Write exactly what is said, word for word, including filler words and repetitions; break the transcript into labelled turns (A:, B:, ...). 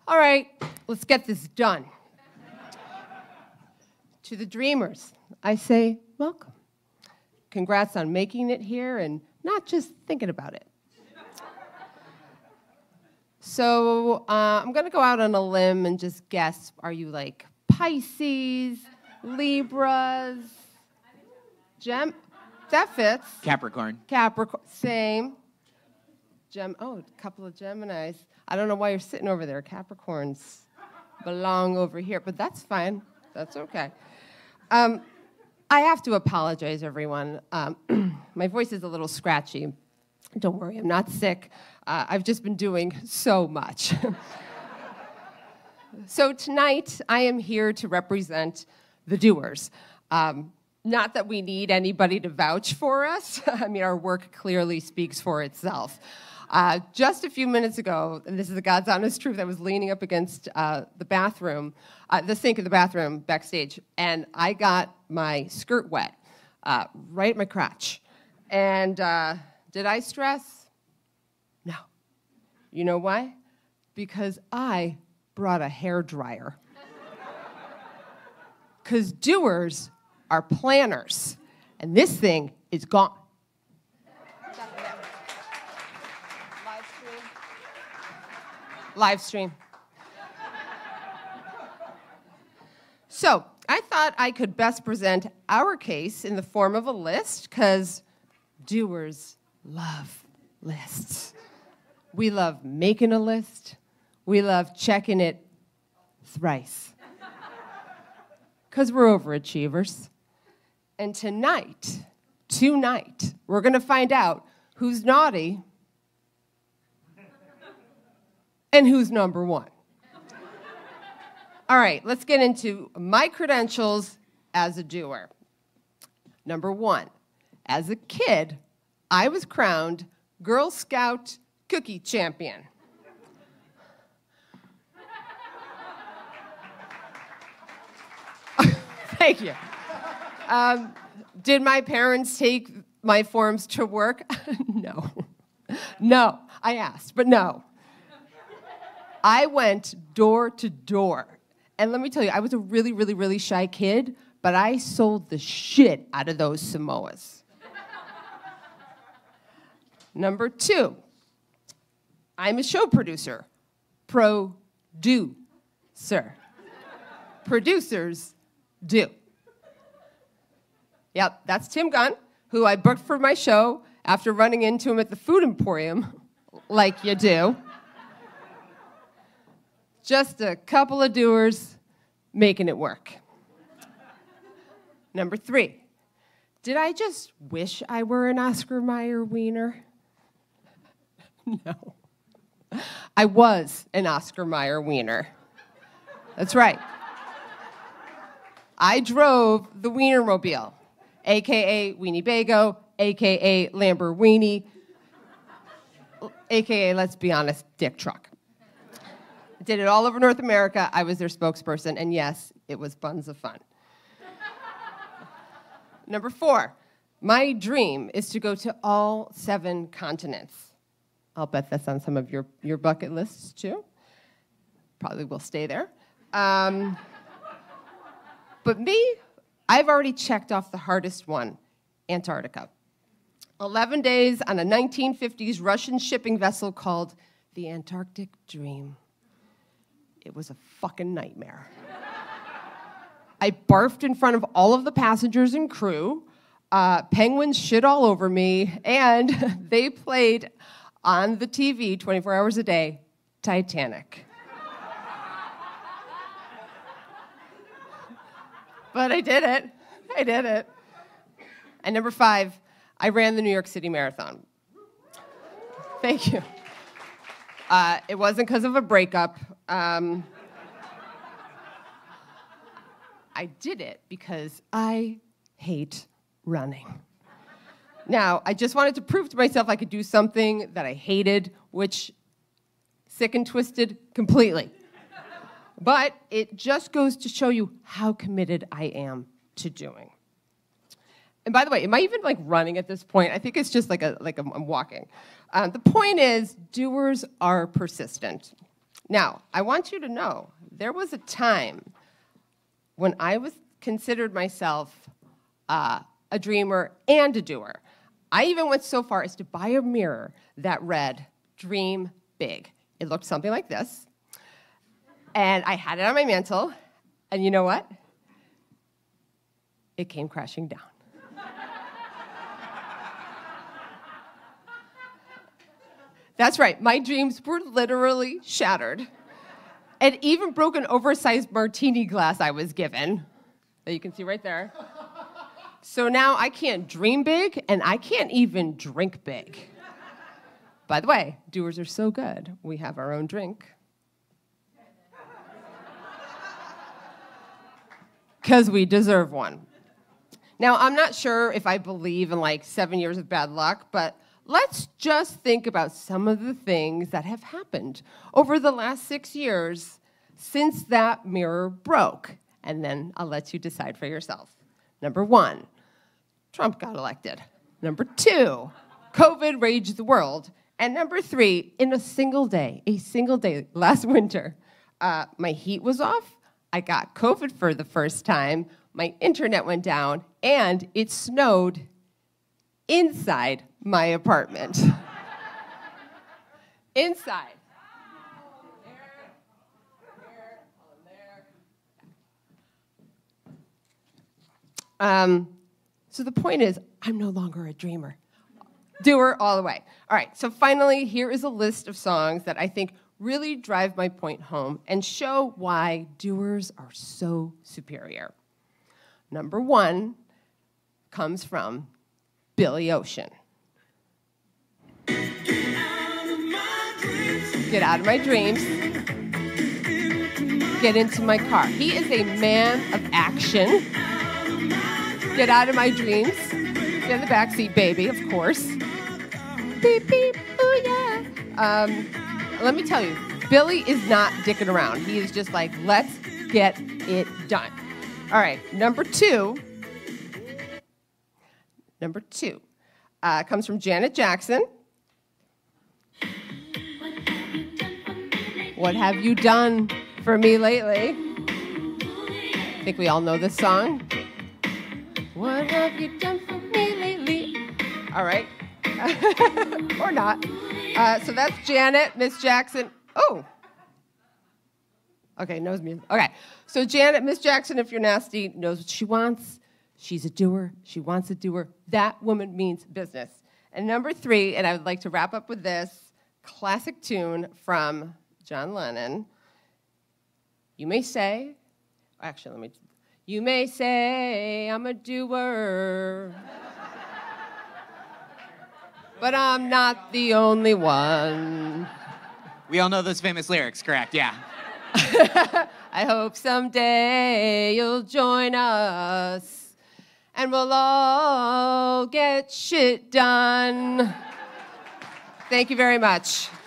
A: All right, let's get this done. To the dreamers, I say welcome. Congrats on making it here and not just thinking about it. So uh, I'm going to go out on a limb and just guess, are you like Pisces, Libras, Gem? That fits.
B: Capricorn.
A: Capricorn, same. Gem. Oh, a couple of Geminis. I don't know why you're sitting over there. Capricorns belong over here, but that's fine. That's okay. Um, I have to apologize, everyone. Um, my voice is a little scratchy. Don't worry, I'm not sick. Uh, I've just been doing so much. So tonight, I am here to represent the Doers. Um, not that we need anybody to vouch for us. I mean, our work clearly speaks for itself. Uh, just a few minutes ago, and this is the God's honest truth, I was leaning up against uh, the bathroom, uh, the sink of the bathroom backstage, and I got my skirt wet, uh, right at my crotch. And uh, did I stress? No. You know why? Because I brought a hairdryer. Because doers are planners, and this thing is gone. Live stream. Live stream. So I thought I could best present our case in the form of a list, because doers love lists. We love making a list. We love checking it thrice. Because we're overachievers. And tonight, tonight, we're going to find out who's naughty and who's number one. All right, let's get into my credentials as a doer. Number one, as a kid, I was crowned Girl Scout Cookie Champion. Thank you. Um, did my parents take my forms to work? No. No. I asked, but no. I went door to door. And let me tell you, I was a really, really, really shy kid, but I sold the shit out of those Samoas. Number two, I'm a show producer. Pro-do-sir. Producers do. Yep, that's Tim Gunn, who I booked for my show after running into him at the Food Emporium, like you do. Just a couple of doers making it work. Number three, did I just wish I were an Oscar Mayer wiener? No. I was an Oscar Mayer wiener. That's right. I drove the Wienermobile, a k a. Weenie Bago, a k a. Lamborghini, a k a, let's be honest, dick truck. I did it all over North America. I was their spokesperson, and yes, it was buns of fun. Number four, my dream is to go to all seven continents. I'll bet that's on some of your, your bucket lists, too. Probably will stay there. Um, but me, I've already checked off the hardest one, Antarctica. eleven days on a nineteen fifties Russian shipping vessel called the Antarctic Dream. It was a fucking nightmare. I barfed in front of all of the passengers and crew. Uh, penguins shit all over me, and they played on the T V twenty-four hours a day, Titanic. But I did it. I did it. And number five, I ran the New York City Marathon. Thank you. Uh, it wasn't because of a breakup. Um, I did it because I hate running. Now, I just wanted to prove to myself I could do something that I hated, which sick and twisted completely. But it just goes to show you how committed I am to doing. And by the way, am I even like running at this point? I think it's just like a like a, I'm walking. Uh, the point is, doers are persistent. Now, I want you to know, there was a time when I was considered myself uh, a dreamer and a doer. I even went so far as to buy a mirror that read, "Dream big." It looked something like this. And I had it on my mantle, and you know what? It came crashing down. That's right, my dreams were literally shattered. And even broke an oversized martini glass I was given, that you can see right there. So now I can't dream big, and I can't even drink big. By the way, doers are so good, we have our own drink. Because we deserve one. Now, I'm not sure if I believe in like seven years of bad luck, but let's just think about some of the things that have happened over the last six years since that mirror broke. And then I'll let you decide for yourself. Number one, Trump got elected. Number two, COVID raged the world. And number three, in a single day, a single day last winter, uh, my heat was off, I got COVID for the first time, my internet went down, and it snowed inside my apartment. Inside. There, there, there. Um, so the point is, I'm no longer a dreamer. Doer all the way. All right, so finally, here is a list of songs that I think really drive my point home and show why doers are so superior. Number one comes from Billy Ocean. Get out of my dreams. Get out of my dreams. Get into my car. He is a man of action. Get out of my dreams. Get in the backseat, baby, of course. Beep, beep, ooh, yeah. Um, let me tell you, Billy is not dicking around. He is just like, let's get it done. All right, number two. Number two uh, comes from Janet Jackson. What have you done for me lately? I think we all know this song. What have you done for me lately? All right. Or not. Uh, so that's Janet, Miss Jackson. Oh. Okay, knows me. Okay, so Janet, Miss Jackson, if you're nasty, knows what she wants. She's a doer. She wants a doer. That woman means business. And number three, and I would like to wrap up with this classic tune from John Lennon. You may say, actually, let me, you may say I'm a doer. But I'm not the only one.
B: We all know those famous lyrics, correct? Yeah.
A: I hope someday you'll join us and we'll all get shit done. Thank you very much.